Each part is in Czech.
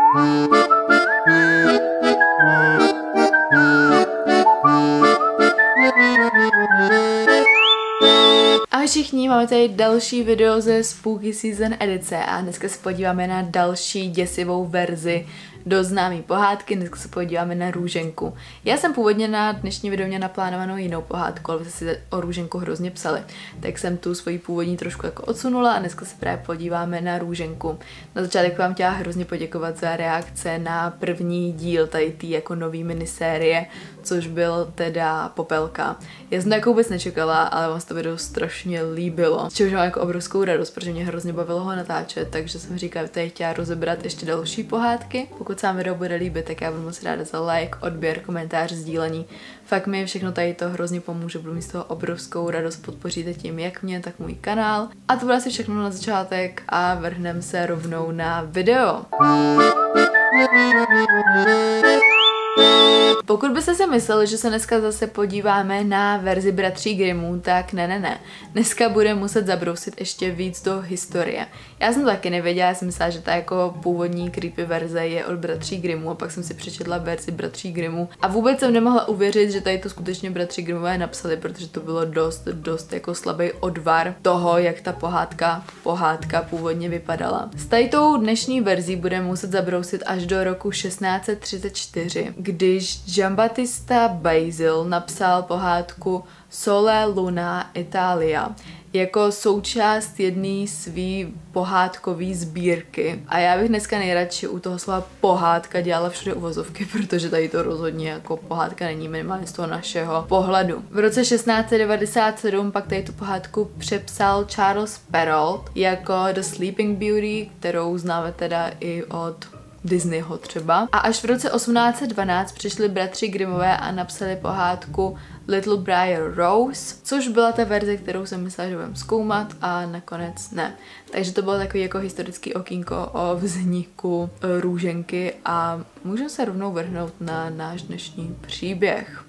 Ahoj všichni, máme tady další video ze Spooky Season edice a dneska se podíváme na další děsivou verzi do známý pohádky, dneska se podíváme na Růženku. Já jsem původně na dnešní video měla naplánovanou jinou pohádku, ale jste si o Růženku hrozně psali, tak jsem tu svoji původní trošku jako odsunula a dneska se právě podíváme na Růženku. Na začátek vám chtěla hrozně poděkovat za reakce na první díl tady tý jako nový minisérie, což byl teda Popelka. Já jsem to jako vůbec nečekala, ale vám se to video strašně líbilo. Z čehož mám jako obrovskou radost, protože mě hrozně bavilo ho natáčet, takže jsem říkala, že tady chtěla rozebrat ještě další pohádky. Pokud se vám video bude líbit, tak já budu moc ráda za like, odběr, komentář, sdílení. Fakt mi všechno tady to hrozně pomůže, budu mít z toho obrovskou radost, podpoříte tím jak mě, tak můj kanál. A to bude asi všechno na začátek a vrhneme se rovnou na video. Pokud byste si mysleli, že se dneska zase podíváme na verzi Bratří Grimmů, tak ne. Dneska budeme muset zabrousit ještě víc do historie. Já jsem to taky nevěděla, já jsem myslela, že ta jako původní creepy verze je od Bratří Grimmů a pak jsem si přečetla verzi Bratří Grimmů a vůbec jsem nemohla uvěřit, že tady to skutečně Bratří Grimmové napsali, protože to bylo dost jako slabý odvar toho, jak ta pohádka původně vypadala. S tady tou dnešní verzí budeme muset zabrousit až do roku 1634, když Giambattista Basile napsal pohádku Sole Luna Italia jako součást jedné svý pohádkové sbírky. A já bych dneska nejradši u toho slova pohádka dělala všude uvozovky, protože tady to rozhodně jako pohádka není, minimálně z toho našeho pohledu. V roce 1697 pak tady tu pohádku přepsal Charles Perrault jako The Sleeping Beauty, kterou známe teda i od Disneyho třeba. A až v roce 1812 přišli bratři Grimmové a napsali pohádku Little Briar Rose, což byla ta verze, kterou jsem myslela, že budeme zkoumat a nakonec ne. Takže to bylo takový jako historický okýnko o vzniku Růženky a můžeme se rovnou vrhnout na náš dnešní příběh.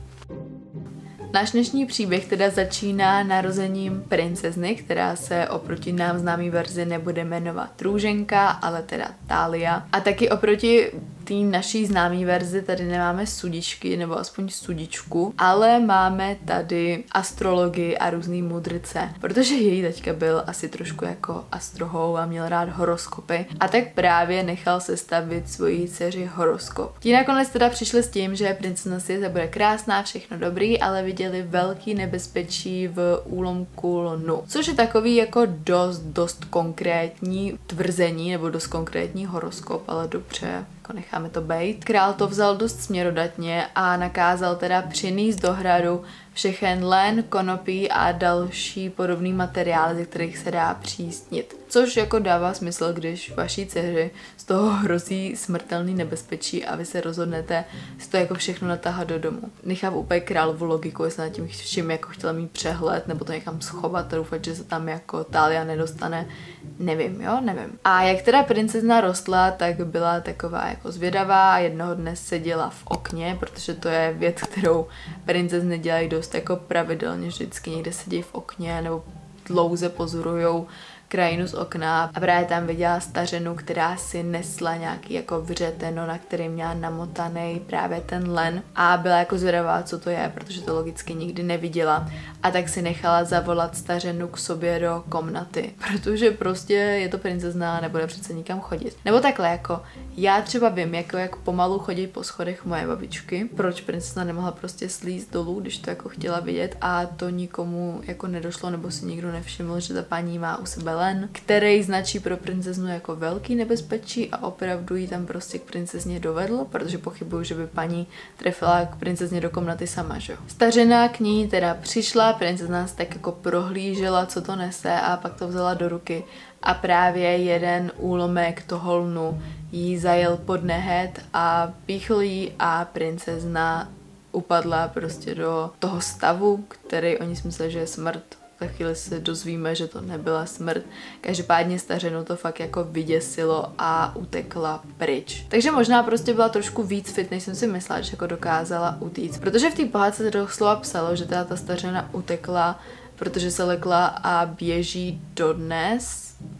Náš dnešní příběh teda začíná narozením princezny, která se oproti nám známý verzi nebude jmenovat Růženka, ale teda Thalia. A taky oproti té naší známý verzi tady nemáme sudičky, nebo aspoň sudičku, ale máme tady astrologii a různý mudrce, protože její taťka byl asi trošku jako astrohou a měl rád horoskopy a tak právě nechal sestavit svojí dceři horoskop. Ti nakonec teda přišli s tím, že princezna si bude krásná, všechno dobrý, ale viděli velký nebezpečí v úlomku lnu, což je takový jako dost konkrétní tvrzení nebo dost konkrétní horoskop, ale dobře, jako necháme to bejt. Král to vzal dost směrodatně a nakázal teda přinést do hradu všechen len, konopí a další podobný materiály, ze kterých se dá přísnit. Což jako dává smysl, když vaší dceři z toho hrozí smrtelný nebezpečí a vy se rozhodnete si to jako všechno natáhat do domu. Nechám úplně královu logiku, jestli nad tím vším jako chtěla mít přehled, nebo to nechám schovat a doufat, že se tam jako Thalia nedostane. Nevím. A jak teda princezna rostla, tak byla taková jako zvědavá a jednoho dne seděla v okně, protože to je věc, kterou princezny dělají dost jako pravidelně, vždycky někde sedí v okně nebo dlouze pozorujou krajinu z okna a právě tam viděla stařenu, která si nesla nějaký jako vřeteno, na který měla namotaný právě ten len a byla jako zvědavá, co to je, protože to logicky nikdy neviděla a tak si nechala zavolat stařenu k sobě do komnaty, protože prostě je to princezna a nebude přece nikam chodit. Nebo takhle jako já třeba vím, jak pomalu chodí po schodech moje babičky, proč princezna nemohla prostě slízt dolů, když to jako chtěla vidět a to nikomu jako nedošlo nebo si nikdo nevšiml, že ta paní má u sebe len, který značí pro princeznu jako velký nebezpečí a opravdu ji tam prostě k princezně dovedl, protože pochybuju, že by paní trefila k princezně do komnaty sama, že jo. Stařena k ní teda přišla, princezna se tak jako prohlížela, co to nese a pak to vzala do ruky a právě jeden úlomek toho lnu jí zajel pod nehet a píchl jí a princezna upadla prostě do toho stavu, který oni si mysleli, že je smrt. Za chvíli se dozvíme, že to nebyla smrt. Každopádně stařenu to fakt jako vyděsilo a utekla pryč. Takže možná prostě byla trošku víc fit, než jsem si myslela, že jako dokázala utíct. Protože v té pohádce se doslova psalo, že teda ta stařena utekla, protože se lekla a běží dodnes.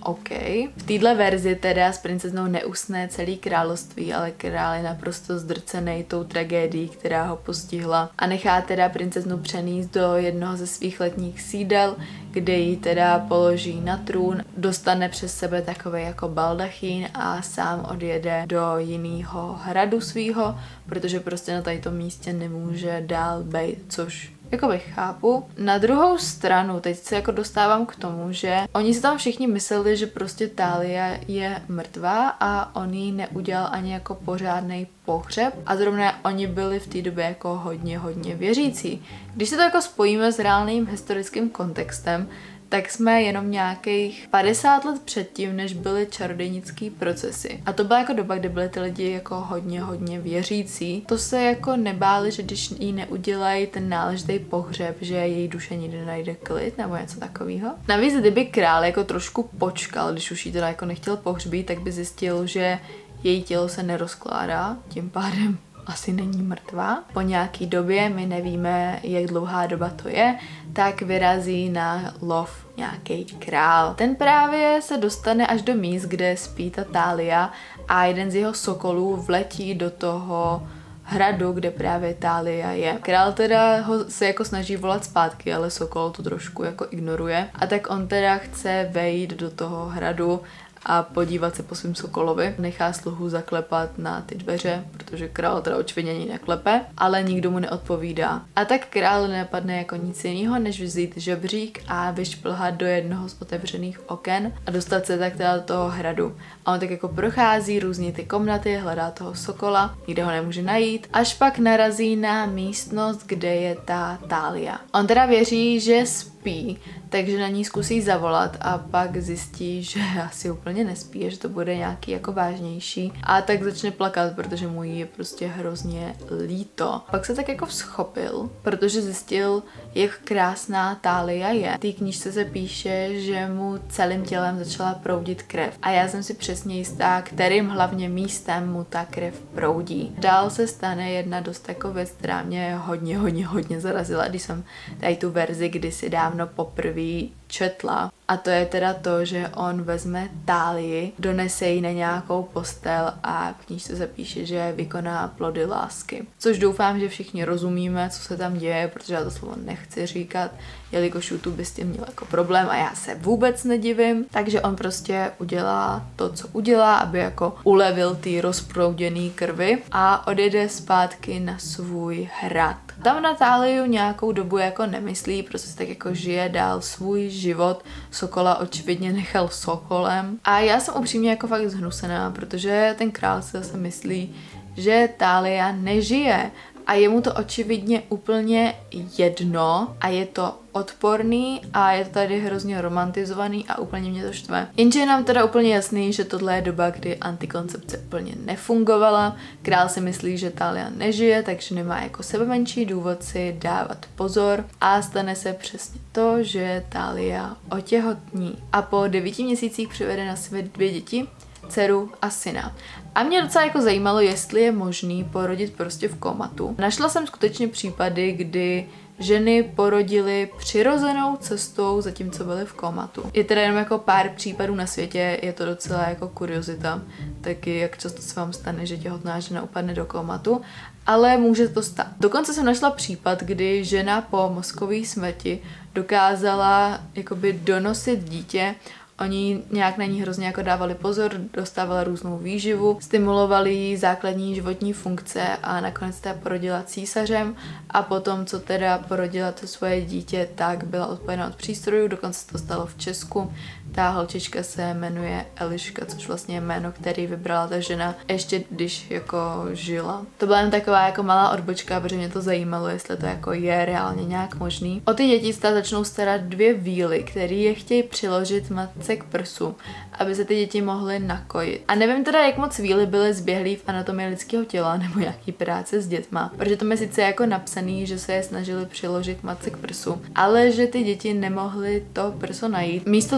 OK. V téhle verzi teda s princeznou neusne celý království, ale král je naprosto zdrcený tou tragédií, která ho postihla a nechá teda princeznu přenést do jednoho ze svých letních sídel, kde ji teda položí na trůn, dostane přes sebe takovej jako baldachín a sám odjede do jiného hradu svýho, protože prostě na tadyto místě nemůže dál bejt, což jakoby chápu. Na druhou stranu, teď se jako dostávám k tomu, že oni si tam všichni mysleli, že prostě Thalia je mrtvá a on jí neudělal ani jako pořádnej pohřeb a zrovna oni byli v té době jako hodně věřící. Když se to jako spojíme s reálným historickým kontextem, tak jsme jenom nějakých 50 let předtím, než byly čarodějnický procesy. A to byla jako doba, kdy byly ty lidi jako hodně věřící. To se jako nebáli, že když jí neudělají ten náležitý pohřeb, že její duše nikdy najde klid nebo něco takového. Navíc, kdyby král jako trošku počkal, když už jí teda jako nechtěl pohřbít, tak by zjistil, že její tělo se nerozkládá, tím pádem asi není mrtvá. Po nějaký době, my nevíme, jak dlouhá doba to je, tak vyrazí na lov nějaký král. Ten právě se dostane až do míst, kde spí ta Thalia a jeden z jeho sokolů vletí do toho hradu, kde právě Thalia je. Král teda ho se jako snaží volat zpátky, ale sokol to trošku jako ignoruje. A tak on teda chce vejít do toho hradu a podívat se po svým sokolovi. Nechá sluhu zaklepat na ty dveře, protože král teda očividně ani neklepe, ale nikdo mu neodpovídá. A tak král nepadne jako nic jiného, než vzít žebřík a vyšplhat do jednoho z otevřených oken a dostat se tak teda do toho hradu. A on tak jako prochází různě ty komnaty, hledá toho sokola, nikde ho nemůže najít, až pak narazí na místnost, kde je ta Thalia. On teda věří, že spí, takže na ní zkusí zavolat a pak zjistí, že asi úplně nespí, že to bude nějaký jako vážnější a tak začne plakat, protože mu jí je prostě hrozně líto. Pak se tak jako vzchopil, protože zjistil, jak krásná Thalia je. V té knížce se píše, že mu celým tělem začala proudit krev a já jsem si přesně jistá, kterým hlavně místem mu ta krev proudí. Dál se stane jedna dost jako věc, která mě hodně zarazila, když jsem tady tu verzi kdysi dávno poprvé četla. A to je teda to, že on vezme Thalii, donese ji na nějakou postel a v knížce se píše, že vykoná plody lásky. Což doufám, že všichni rozumíme, co se tam děje, protože já to slovo nechci říkat, jelikož YouTube by s tím měl jako problém a já se vůbec nedivím. Takže on prostě udělá to, co udělá, aby jako ulevil ty rozprouděný krvi a odjede zpátky na svůj hrad. Tam na Thaliu nějakou dobu jako nemyslí, prostě tak jako žije dál svůj život. Sokola očividně nechal sokolem. A já jsem upřímně jako fakt zhnusená, protože ten král si zase myslí, že Thalia nežije. A je mu to očividně úplně jedno a je to odporný a je to tady hrozně romantizovaný a úplně mě to štve. Jenže je nám teda úplně jasný, že tohle je doba, kdy antikoncepce úplně nefungovala. Král si myslí, že Thalia nežije, takže nemá jako sebemenší důvod si dávat pozor a stane se přesně to, že Thalia otěhotní a po 9 měsících přivede na svět 2 děti, dceru a syna. A mě docela jako zajímalo, jestli je možný porodit prostě v komatu. Našla jsem skutečně případy, kdy ženy porodily přirozenou cestou, zatímco byly v komatu. Je teda jenom jako pár případů na světě, je to docela jako kuriozita, taky jak často se vám stane, že těhotná žena upadne do komatu, ale může to stát. Dokonce jsem našla případ, kdy žena po mozkové smrti dokázala jakoby donosit dítě. Oni nějak na ní hrozně jako dávali pozor, dostávala různou výživu, stimulovali jí základní životní funkce a nakonec teda porodila císařem a potom, co teda porodila to svoje dítě, tak byla odpojena od přístrojů, dokonce to stalo v Česku. Ta holčička se jmenuje Eliška, což vlastně je jméno, který vybrala ta žena ještě když jako žila. To byla jen taková jako malá odbočka, protože mě to zajímalo, jestli to jako je reálně nějak možný. O ty děti se začnou starat 2 víly, které je chtějí přiložit matce k prsu, aby se ty děti mohly nakojit. A nevím teda, jak moc víly byly zběhlý v anatomii lidského těla nebo nějaký práce s dětma, protože to mi sice jako napsaný, že se je snažili přiložit matce k prsu, ale že ty děti nemohly to prso najít. Místo toho teda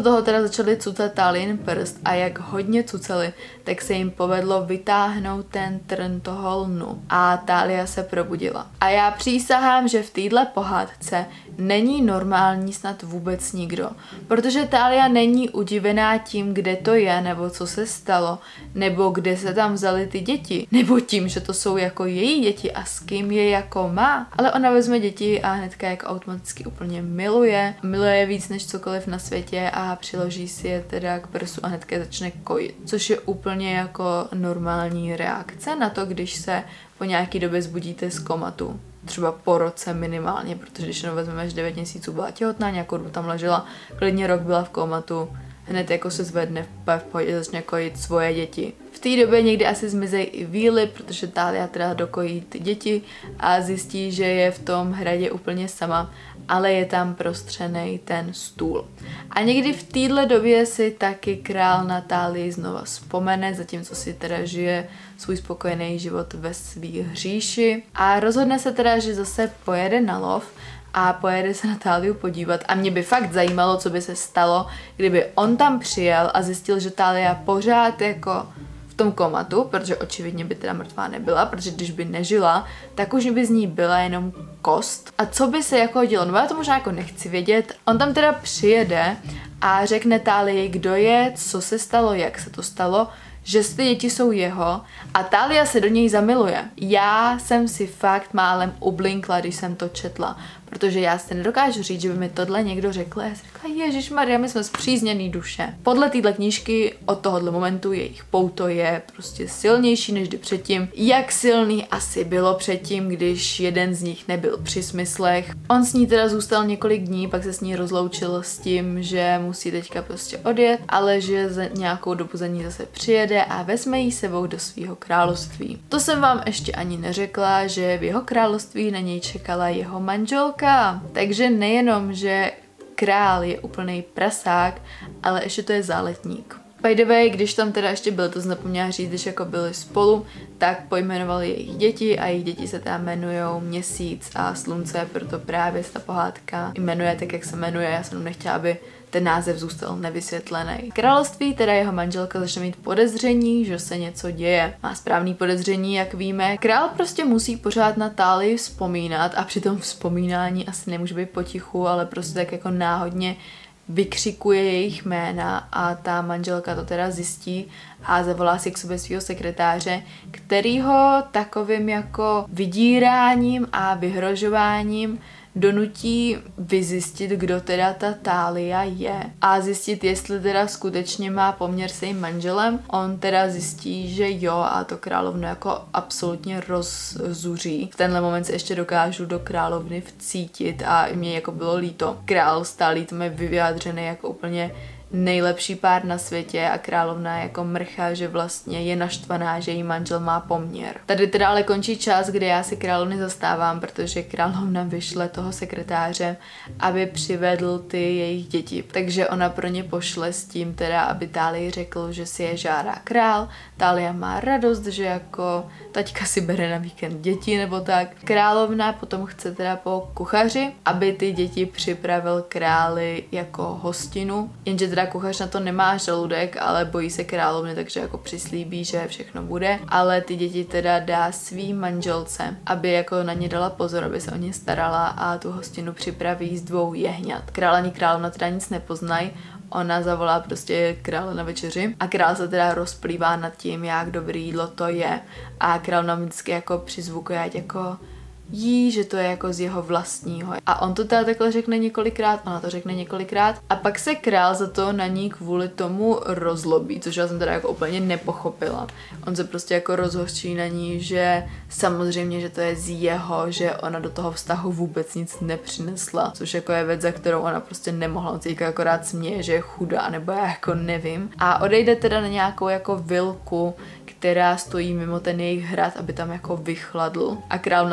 začali cucat Tálin prst a jak hodně cucali, tak se jim povedlo vytáhnout ten trn toho lnu a Thalia se probudila. A já přísahám, že v téhle pohádce není normální snad vůbec nikdo, protože Thalia není udivená tím, kde to je, nebo co se stalo, nebo kde se tam vzaly ty děti, nebo tím, že to jsou jako její děti a s kým je jako má. Ale ona vezme děti a hnedka jako automaticky úplně miluje je víc než cokoliv na světě a přiloží si je teda k prsu a hnedka začne kojit, což je úplně jako normální reakce na to, když se po nějaký době zbudíte z komatu. Třeba po roce minimálně, protože když jenom vezmeme, že 9 měsíců byla těhotná, nějakou dobu tam ležela, klidně rok byla v komatu, hned jako se zvedne v pohodě, začne kojit svoje děti. V té době někdy asi zmizejí i víly, protože Thalia teda dokojí ty děti a zjistí, že je v tom hradě úplně sama, ale je tam prostřenej ten stůl. A někdy v téhle době si taky král na Thalii znova vzpomene, zatímco si teda žije svůj spokojený život ve svý hříši a rozhodne se teda, že zase pojede na lov a pojede se na Thaliu podívat a mě by fakt zajímalo, co by se stalo, kdyby on tam přijel a zjistil, že Thalia pořád jako v tom komatu, protože očividně by teda mrtvá nebyla, protože když by nežila, tak už by z ní byla jenom kost. A co by se jako dělo? No já to možná jako nechci vědět. On tam teda přijede a řekne Thalii, kdo je, co se stalo, jak se to stalo, že ty děti jsou jeho a Thalia se do něj zamiluje. Já jsem si fakt málem ublinkla, když jsem to četla, protože já si nedokážu říct, že by mi tohle někdo řekl. Já si řekla, ježišmarja, my jsme spřízněný duše. Podle téhle knížky od tohohle momentu jejich pouto je prostě silnější než kdy předtím. Jak silný asi bylo předtím, když jeden z nich nebyl při smyslech. On s ní teda zůstal několik dní, pak se s ní rozloučil s tím, že musí teďka prostě odjet, ale že za nějakou dobu za ní zase přijede a vezme jí sebou do svého království. To jsem vám ještě ani neřekla, že v jeho království na něj čekala jeho manželka. Takže nejenom, že král je úplnej prasák, ale ještě to je záletník. By the way, když tam teda ještě byl, to zapomněla říct, když jako byli spolu, tak pojmenovali jejich děti a jejich děti se teda jmenujou Měsíc a Slunce, proto právě ta pohádka jmenuje tak, jak se jmenuje. Já jsem nechtěla, aby ten název zůstal nevysvětlený. Království teda jeho manželka začne mít podezření, že se něco děje. Má správný podezření, jak víme. Král prostě musí pořád na Thalii vzpomínat a při tom vzpomínání asi nemůže být potichu, ale prostě tak jako náhodně vykřikuje jejich jména a ta manželka to teda zjistí a zavolá si k sobě svého sekretáře, který ho takovým jako vydíráním a vyhrožováním donutí vyzjistit, kdo teda ta Thalia je a zjistit, jestli teda skutečně má poměr s jejím manželem. On teda zjistí, že jo a to královnu jako absolutně rozzuří. V tenhle moment se ještě dokážu do královny vcítit a mě jako bylo líto. Král s Thalí tam je vyjádřený jako úplně nejlepší pár na světě a královna jako mrcha, že vlastně je naštvaná, že jí manžel má poměr. Tady teda ale končí čas, kdy já si královny zastávám, protože královna vyšle toho sekretáře, aby přivedl ty jejich děti. Takže ona pro ně pošle s tím teda, aby Thalii řekl, že si je žádá král. Thalia má radost, že jako taťka si bere na víkend děti nebo tak. Královna potom chce teda po kuchaři, aby ty děti připravil králi jako hostinu, jenže teda kuchař na to nemá žaludek, ale bojí se královny, takže jako přislíbí, že všechno bude, ale ty děti teda dá svý manželce, aby jako na ně dala pozor, aby se o ně starala a tu hostinu připraví z 2 jehňat. Král ani královna teda nic nepoznají, ona zavolá prostě krále na večeři a král se teda rozplývá nad tím, jak dobrý jídlo to je a královna vždycky jako přizvukuje, ať jako jí, že to je jako z jeho vlastního. A on to teda takhle řekne několikrát, ona to řekne několikrát a pak se král za to na ní kvůli tomu rozlobí, což já jsem teda jako úplně nepochopila. On se prostě jako rozhořčí na ní, že samozřejmě, že to je z jeho, že ona do toho vztahu vůbec nic nepřinesla, což jako je věc, za kterou ona prostě nemohla. On se akorát směje, že je chudá, nebo já jako nevím. A odejde teda na nějakou jako vilku, která stojí mimo ten jejich hrad, aby tam jako vychladl. A královna se teda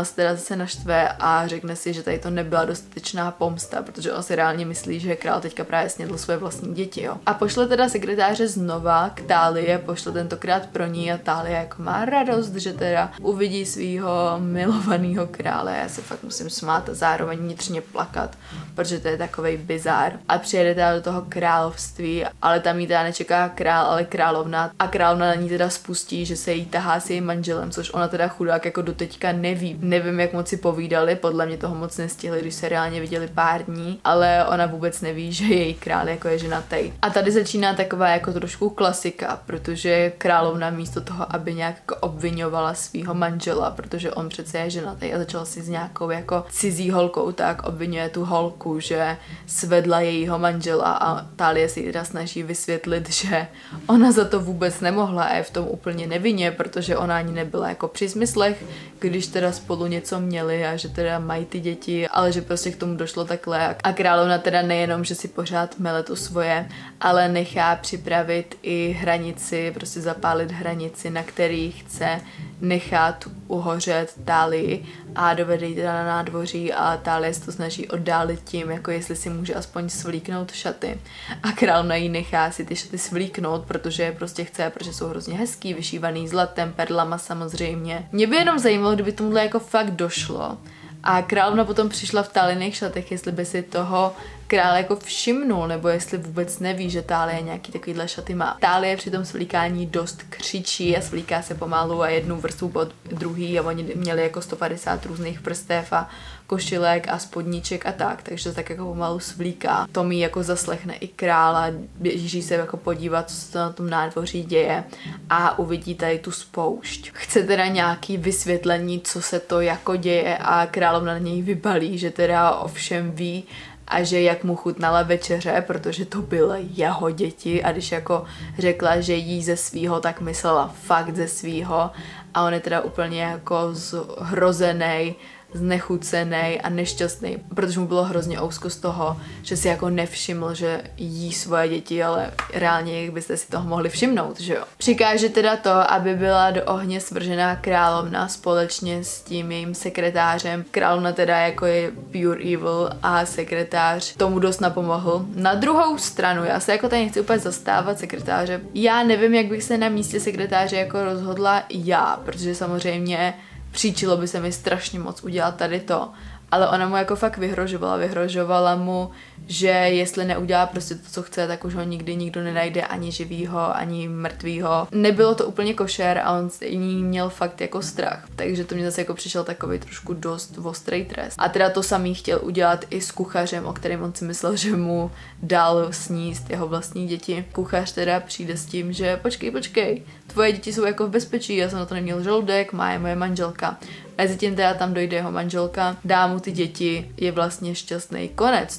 se naštve a řekne si, že tady to nebyla dostatečná pomsta, protože on si reálně myslí, že král teďka právě snědl své vlastní děti, jo. A pošle teda sekretáře znova k Tálie, pošle tentokrát pro ní a Tálie jako má radost, že teda uvidí svýho milovaného krále. Já se fakt musím smát a zároveň vnitřně plakat, protože to je takovej bizár. A přijede teda do toho království, ale tam jí teda nečeká král, ale královna. A královna na ní teda spustí, že se jí tahá s jejím manželem, což ona teda chudák jako doteďka neví. Nevím, jak moc si povídali, podle mě toho moc nestihli, když se reálně viděli pár dní, ale ona vůbec neví, že její král jako je ženatý. A tady začíná taková jako trošku klasika, protože královna místo toho, aby nějak jako obvinovala svého manžela, protože on přece je ženatý a začal si s nějakou jako cizí holkou, tak obvinuje tu holku, že svedla jejího manžela a Tálie si teda snaží vysvětlit, že ona za to vůbec nemohla a je v tom úplně nevinně, protože ona ani nebyla jako při smyslech, když teda spolu něco měli a že teda mají ty děti, ale že prostě k tomu došlo takhle. A královna teda nejenom, že si pořád mele to svoje, ale nechá připravit i hranici, prostě zapálit hranici, na který chce nechat uhořet Tálii a dovede ji teda na nádvoří a Tálie se to snaží oddálit tím, jako jestli si může aspoň svlíknout šaty. A královna jí nechá si ty šaty svlíknout, protože je prostě chce, protože jsou hrozně hezký, vyšívaný zlatem, perlama samozřejmě. Mě by jenom zajímalo, kdyby tomuhle jako fakt došlo. A královna potom přišla v Táliných šatech, jestli by si toho král jako všimnul, nebo jestli vůbec neví, že Tálie nějaký takovýhle šaty má. Tálie při tom svlíkání dost křičí a svlíká se pomalu a jednu vrstvu pod druhý a oni měli jako 150 různých vrstev a košilek a spodníček a tak, takže tak jako pomalu svlíká. To mi jako zaslechne i král a běží se jako podívat, co se na tom nádvoří děje a uvidí tady tu spoušť. Chce teda nějaký vysvětlení, co se to jako děje a královna na něj vybalí, že teda ovšem ví, a že jak mu chutnala večeře, protože to byly jeho děti a když jako řekla, že jí ze svýho, tak myslela fakt ze svýho a on je teda úplně jako zhrozený, znechucený a nešťastný, protože mu bylo hrozně ousko z toho, že si jako nevšiml, že jí svoje děti, ale reálně jak byste si toho mohli všimnout, že jo. Přikáže teda to, aby byla do ohně svržená královna společně s tím jejím sekretářem. Královna teda jako je pure evil a sekretář tomu dost napomohl. Na druhou stranu, já se jako tady nechci úplně zastávat sekretáře. Já nevím, jak bych se na místě sekretáře jako rozhodla já, protože samozřejmě příčilo by se mi strašně moc udělat tady to, ale ona mu jako fakt vyhrožovala mu, že jestli neudělá prostě to, co chce, tak už ho nikdy nikdo nenajde, ani živýho, ani mrtvýho. Nebylo to úplně košer a on ní měl fakt jako strach, takže to mě zase jako přišel takový trošku dost ostrý trest. A teda to samý chtěl udělat i s kuchařem, o kterém on si myslel, že mu dal sníst jeho vlastní děti. Kuchař teda přijde s tím, že počkej, tvoje děti jsou jako v bezpečí, já jsem na to neměl žaludek, má je moje manželka. Mezitím teda tam dojde jeho manželka, dá mu ty děti, je vlastně šťastný konec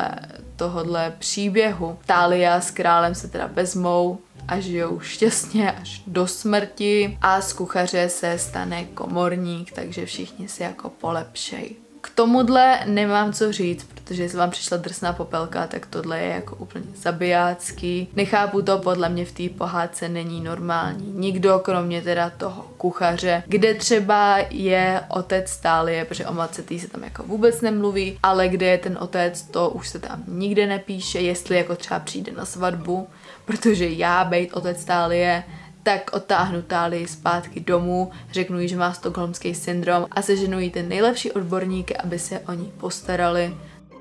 tohodle příběhu. Tália s králem se teda vezmou a žijou šťastně až do smrti a z kuchaře se stane komorník, takže všichni si jako polepšej. K tomuhle nemám co říct, protože jestli vám přišla drsná popelka, tak tohle je jako úplně zabijácký. Nechápu to, podle mě v té pohádce není normální. Nikdo, kromě teda toho kuchaře, kde třeba je otec Tálie, protože o matce tý se tam jako vůbec nemluví, ale kde je ten otec, to už se tam nikde nepíše, jestli jako třeba přijde na svatbu, protože já bejt otec Tálie, tak odtáhnu Tálii zpátky domů, řeknu jí, že má stockholmský syndrom a seženu jí ten nejlepší odborník, aby se o ní postarali.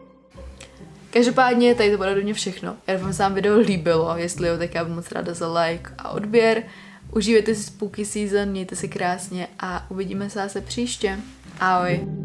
Každopádně tady to bude ode mě všechno. Já doufám, že se vám video líbilo, jestli jo, tak já budu moc ráda za like a odběr. Užívejte si spooky season, mějte se krásně a uvidíme se zase příště. Ahoj.